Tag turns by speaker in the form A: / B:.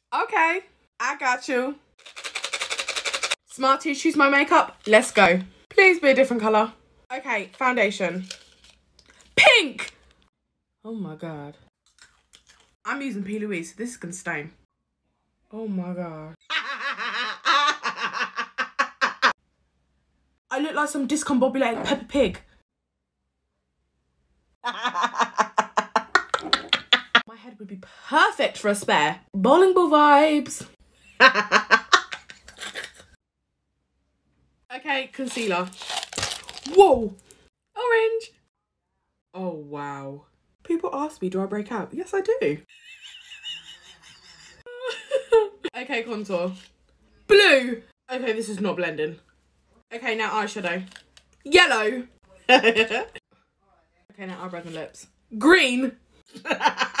A: Okay, I got you. Smarties, choose my makeup. Let's go. Please be a different colour. Okay, foundation. Pink! Oh my god. I'm using P. Louise, so this is gonna stain. Oh my god. I look like some discombobulated Peppa Pig. My head would be perfect for a spare. Bowling ball vibes. Okay, concealer. Whoa! Orange. Oh, wow. People ask me, do I break out? Yes, I do. Okay, contour. Blue. Okay, this is not blending. Okay, now eyeshadow. Yellow. Okay, now eyebrows and lips. Green.